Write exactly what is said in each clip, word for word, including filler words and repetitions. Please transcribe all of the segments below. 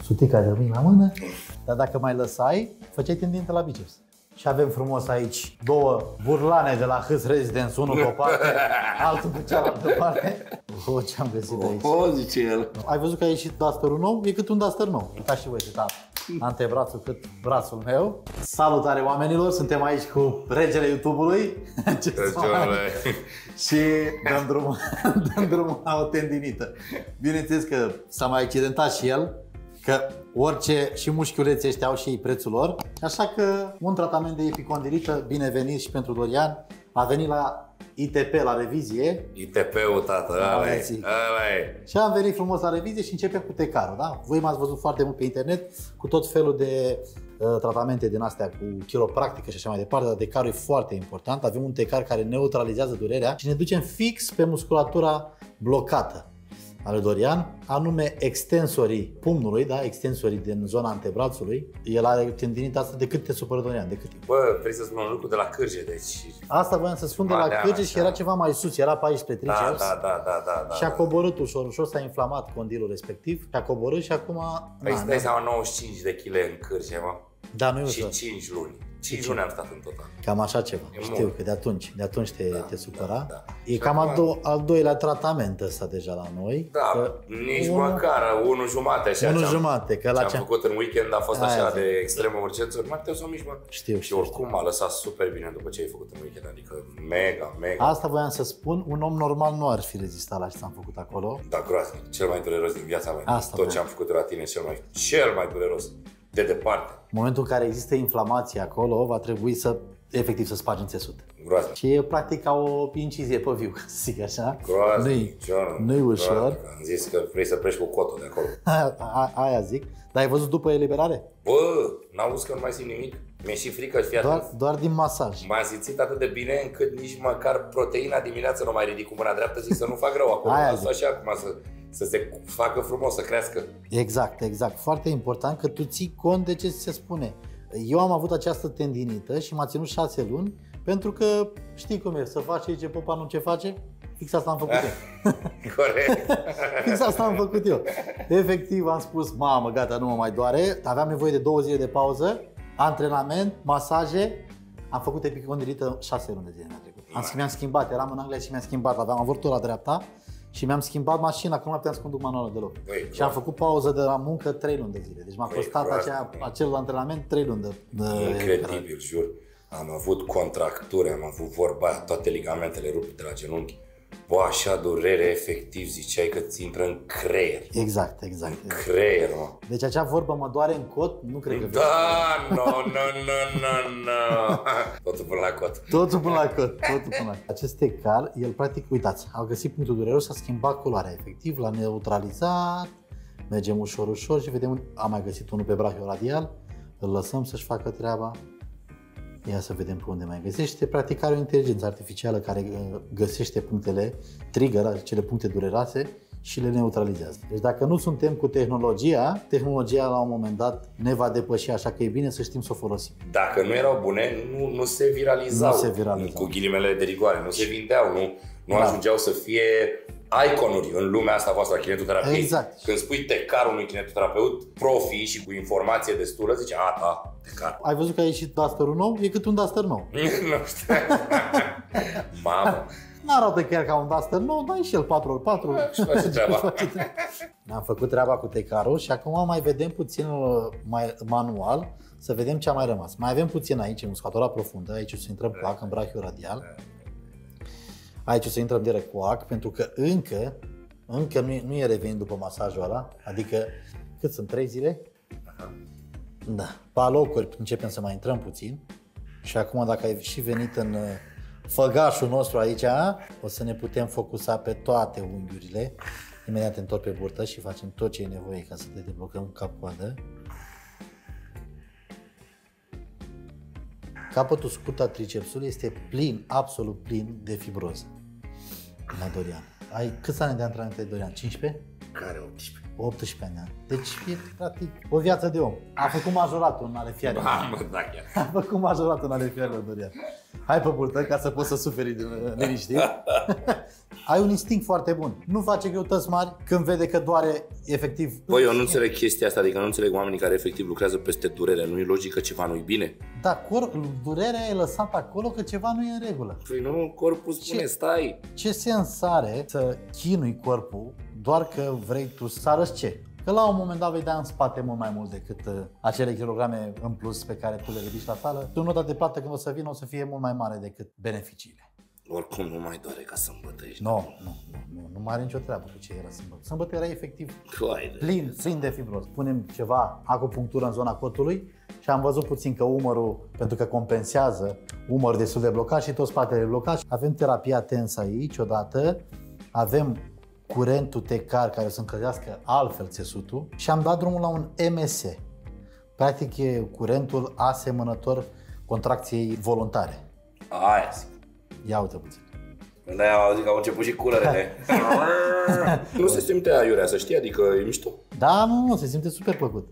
sutica de mâini la mână, dar dacă mai lăsai, făceai tendință la biceps. Și avem frumos aici două burlane de la Hâs Residence, unul pe o parte, altul pe cealaltă parte. O, ce-am găsit de aici. O, zice el. Ai văzut că a ieșit dusterul nou? E cât un duster nou. Uitați și voi, cât antebrațul, cât brațul meu. Salutare oamenilor, suntem aici cu regele YouTube-ului. Și dăm drumul, dăm drumul la o tendinită. Bineînțeles că s-a mai accidentat și el, că orice și mușchiuleții ăștia au și ei prețul lor. Așa că un tratament de epicondilită, binevenit și pentru Dorian, a venit la I T P, la revizie. I T P-ul, tată, ăla-i. Și am venit frumos la revizie și începem cu tecarul, da? Voi m-ați văzut foarte mult pe internet cu tot felul de uh, tratamente din astea cu chiropractică și așa mai departe, dar tecarul e foarte important. Avem un tecar care neutralizează durerea și ne ducem fix pe musculatura blocată al lui Dorian, anume extensorii pumnului, da? Extensorii din zona antebrațului. El are tendinita asta. De cât te supără, Dorian? De cât timp? Bă, trebuie să spun un lucru de la cârge, deci... Asta voiam să spun, de la cârge, și era ceva mai sus, era pe aici spre triceps. Da, da, da, da, da, da. Și a coborât ușor, ușor, s-a inflamat condilul respectiv și a coborât și acum... Păi îți dai seama, nouăzeci și cinci de kilograme în cârge, mă? Da, nu e și ușor. cinci luni. cinci luni am stat în total. Cam așa ceva. E Știu mult. că de atunci, de atunci te, Da, te supăra. da, da. E Și cam acum- al, do al doilea tratament ăsta deja la noi. Da, Că nici unul- măcar unul jumate așa. Unul ce-am- jumate, că la ce-am ce- făcut în weekend a fost Aia așa zic. de extremă urgență. Mai te să mici, mă. Știu, Și știu, oricum m-a lăsat super bine după ce ai făcut în weekend, adică mega, mega. Asta voiam să spun, un om normal nu ar fi rezistat la ce ți-am făcut acolo. Da, groaznic, cel mai dureros din viața mea. Asta Tot vreau. ce am făcut de la tine e cel mai, cel mai dureros. De departe. În momentul în care există inflamație acolo, va trebui să, efectiv, să spargem țesut. Groaznic. Și e practic ca o incizie pe viu, să zic așa. Groaznic, John. Nu-i ușor. Groaznic. Am zis că vrei să pleci cu cotul de acolo. Aia, a- aia zic. Dar ai văzut după eliberare? Bă, n-auzi că nu mai simt nimic? Mi-e și frică, fii Doar, atent. doar din masaj. M-am simțit atât de bine încât nici măcar proteina dimineața nu mai ridic cu mâna dreaptă, zic să nu fac rău acolo. Aia Asta așa acum să, să se facă frumos, să crească. Exact, exact. Foarte important că tu ții cont de ce ți se spune. Eu am avut această tendinită și m-a ținut șase luni pentru că știi cum e, să faci ce popa nu ce face. Fix asta am făcut eu. Corect. Fix asta am făcut eu. Efectiv am spus, mamă, gata, nu mă mai doare. Aveam nevoie de două zile de pauză, antrenament, masaje. Am făcut epicondilită șase luni de zile mi-a trecut. Am, mi-am schimbat, eram în Anglia și mi-am schimbat. Aveam avortul la dreapta și mi-am schimbat mașina, că nu mai puteam să conduc manuală deloc. Băi, Și am făcut pauză de la muncă trei luni de zile. Deci m-a Băi, costat groaznic, acea, băi. acel antrenament trei luni de, de Incredibil, jur. Am avut contracturi, am avut vorba aia, toate ligamentele rupte de la genunchi. Bă, așa durere, efectiv, ziceai că ți intră în creier. Exact, exact. exact. Creier, mă. Deci acea vorbă mă doare în cot, nu cred că... Da, no, no, no, no, no. Totul până la cot. Totul până la cot, totul până la cot. Acest tecar, el practic, uitați, a găsit punctul dureros, a schimbat culoarea, efectiv, l-a neutralizat, mergem ușor, ușor și vedem, am mai găsit unul pe brachioradial, îl lăsăm să-și facă treaba. Ia să vedem pe unde mai găsește. Practic are o inteligență artificială care uh, găsește punctele trigger, acele puncte dureroase și le neutralizează. Deci dacă nu suntem cu tehnologia, tehnologia la un moment dat ne va depăși, așa că e bine să știm să o folosim. Dacă nu erau bune, nu, nu se viralizau. Nu se viralizau. Cu ghilimele de rigoare, nu se vindeau, nu, nu Da. ajungeau să fie iconuri în lumea asta voastră a kinetoterapiei. Exact. Când spui tecar unui kinetoterapeut profi și cu informație destulă, zice, a, da, tecar. Ai văzut că a ieșit dusterul nou? E cât un duster nou. Nu știu. Mamă. N-arată chiar ca un duster nou, dar e și el patru ori patru. Și face treaba. Am făcut treaba cu tecarul și acum mai vedem puțin uh, mai manual, să vedem ce a mai rămas. Mai avem puțin aici, în musculatura profundă, aici o să intrăm cu ac, în brachioradial. Aici o să intrăm direct cu ac, pentru că încă, încă nu, e, nu e revenit după masajul ăla, adică cât sunt, trei zile? Da, pe alocuri începem să mai intrăm puțin. Și acum dacă ai și venit în uh, făgașul nostru aici, o să ne putem focusa pe toate unghiurile. Imediat te întorc pe burtă și facem tot ce e nevoie ca să te deblocăm cap-coadă. Capătul scurt al tricepsului este plin, absolut plin de fibroză. La Dorian. Ai câți ani de antrenament ai, Dorian? cincisprezece? Care optsprezece? optsprezece ani. Deci e practic o viață de om. A făcut majoratul în ale fiare. Mamă, da, chiar. A făcut majoratul în ale fiare, Dorian. Hai pe burtă ca să poți să suferi de liniștit. ai un instinct foarte bun. Nu face greutăți mari când vede că doare efectiv. Băi, eu nu înțeleg chestia asta, adică nu înțeleg oamenii care efectiv lucrează peste durere. Nu e logic că ceva nu-i bine? Da, cor, durerea e lăsată acolo că ceva nu e în regulă. Păi nu, corpul spune, ce, stai. Ce sens are să chinui corpul doar că vrei tu să arăți ce? Că la un moment dat vei da în spate mult mai mult decât uh, acele kilograme în plus pe care tu le ridici la sală. Tu nota de plată când o să vină o să fie mult mai mare decât beneficiile. Oricum nu mai doare ca sâmbătă ești. Nu, nu, nu, nu, nu mai are nicio treabă cu ce era sâmbătă. Sâmbătă era efectiv Coaide. plin, plin de fibroz. Punem ceva acupunctură în zona cotului și am văzut puțin că umărul, pentru că compensează, umărul destul de blocat și tot spatele blocat. Avem terapia tensă aici odată, avem curentul tecar care o să încălzească altfel țesutul și am dat drumul la un M S. Practic e curentul asemănător contracției voluntare. Aia zic. Ia uite puțin. Când aia au zis că au început și curările. Nu se simte aiurea, să știi, adică e mișto. Da, nu, nu, se simte super plăcut.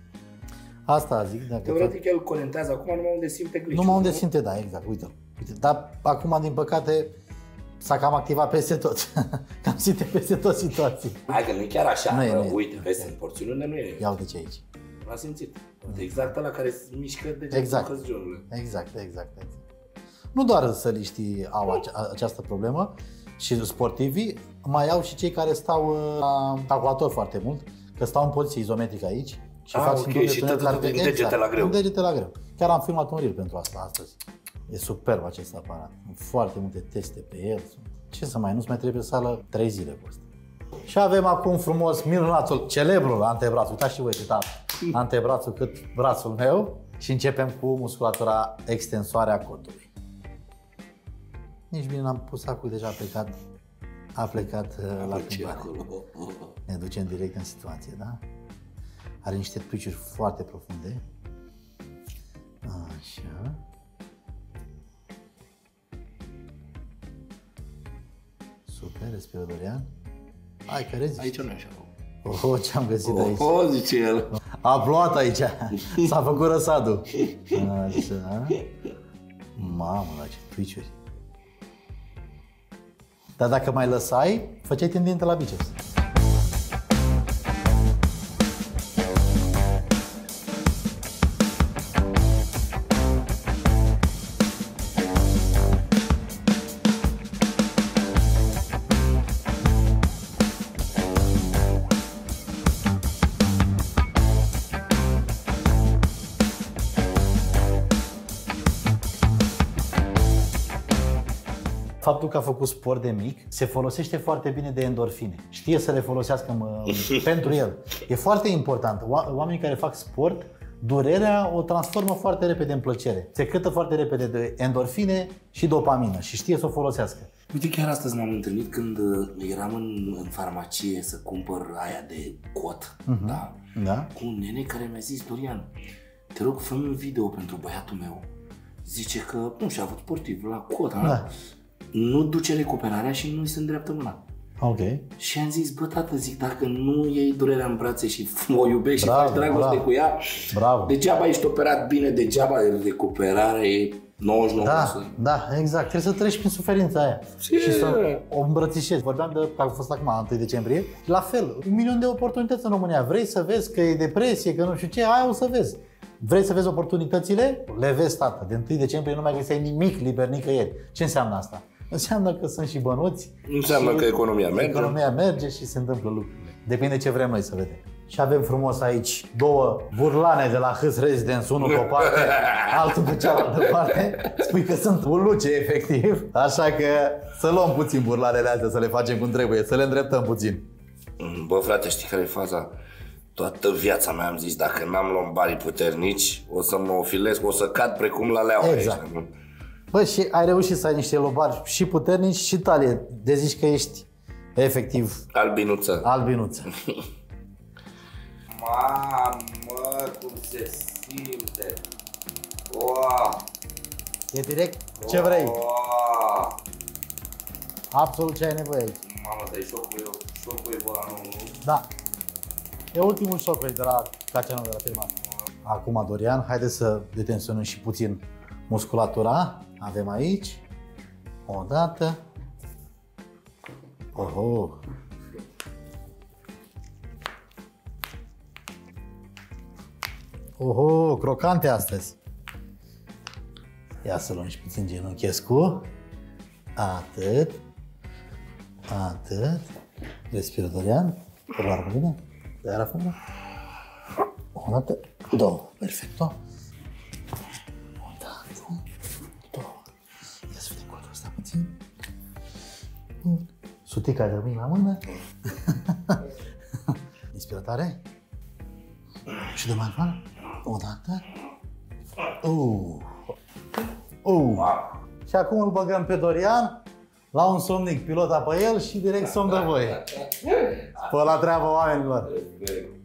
Asta zic. Dacă teoretic el conectează acum numai unde simte gliciul. Numai unde simte, da, exact, uite-l. Uite, dar acum, din păcate, s-a cam activat peste tot. Cam simte peste tot situații. Hai că nu e chiar așa, nu e, bă, nu e. Uite, vezi, în porțiuni unde nu e. Ia uite ce aici. L-a simțit. Exact ăla care se mișcă de exact. Exact, exact, exact, exact. Nu doar săliștii au ace- această problemă și sportivii, mai au și cei care stau la calculator foarte mult, că stau în poziție izometrică aici și ah, fac okay. și tot în degete exact, la greu. În degete la greu. Chiar am filmat un reel pentru asta astăzi. E superb acest aparat. Foarte multe teste pe el. Ce să mai, nu-ți mai trebuie sală trei zile cu asta. Și avem acum frumos minunatul, celebrul antebraț. Uitați și voi cât am antebrațul cât brațul meu. Și începem cu musculatura extensoare a cotului. Nici bine n-am pus acul, deja a plecat, a plecat uh, la plimbare. Ne ducem direct în situație, da? Are niște twitch-uri foarte profunde. Așa. Super, respiră Dorian. Hai, că reziști. Aici nu e așa. Oh, ce-am găsit oh, aici. Oh, zice el. A plouat aici. S-a făcut răsadul. Așa. Mamă, la ce twitch-uri. Dar dacă mai lăsai, făceai tendință la biceps. Faptul că a făcut sport de mic se folosește foarte bine de endorfine. Știe să le folosească mă, pentru el. E foarte important. Oamenii care fac sport, durerea o transformă foarte repede în plăcere. Se cătă foarte repede de endorfine și dopamină și știe să o folosească. Uite, chiar astăzi m-am întâlnit când eram în, în farmacie să cumpăr aia de cot, uh-huh. da? Da? Cu un nene care mi-a zis: Dorian, te rog, fă-mi un video pentru băiatul meu. Zice că, nu și-a avut sportiv la cot, da. Nu duce recuperarea și nu-i se îndreaptă mâna. Ok. Și am zis: bă, tată, zic, dacă nu iei durerea în brațe și o iubești bravo, și faci dragoste bravo. cu ea, bravo. degeaba ești operat bine, degeaba recuperarea e nouăzeci și nouă la sută. Da, da, exact. Trebuie să treci prin suferința aia Ce? și să o îmbrățișezi. Vorbeam de că a fost acum întâi decembrie. La fel, un milion de oportunități în România. Vrei să vezi că e depresie, că nu știu ce, aia o să vezi. Vrei să vezi oportunitățile? Le vezi, tată. De întâi decembrie nu mai găseai nimic liber nicăieri. Ce înseamnă asta? Înseamnă că sunt și bănuți. Înseamnă că economia merge. Economia merge și se întâmplă lucrurile. Depinde ce vrem noi să vedem. Și avem frumos aici două burlane de la Hâs Residence, unul pe o parte, altul pe cealaltă parte. Spui că sunt uluce, efectiv. Așa că să luăm puțin burlanele astea, să le facem cum trebuie, să le îndreptăm puțin. Bă, frate, știi care e faza? Toată viața mea am zis, dacă n-am lombarii puternici, o să mă ofilesc, o să cad precum la leaua. Exact. Aici. Bă, și ai reușit să ai niște lombari și puternici și talie. De zici că ești efectiv albinuță. Albinuță. Mamă, cum se simte. Wow. E direct ce vrei. Wow. Absolut ce ai nevoie aici. Mamă, dar e șocul, șocul e volanul. Da. E ultimul șoc de la Caceanu, de la firma. Acum, Dorian, haideți să detensionăm și puțin musculatura. Avem aici o dată, Oho. Oho, crocante astăzi. Ia să luăm și puțin genunchescu. Atât. Atât. Respiră, Dorian. Probabil bine. Dar acum. O dată, două. Perfecto. O dată, două. Ia să vedem codul ăsta puțin. Sutica de mâini la mână. Inspiră tare. Și de mai afară. O dată. Uh. Uh. Și acum îl băgăm pe Dorian la un somnic, pilota pe el și direct somn de voie. Pe la treabă, oamenilor!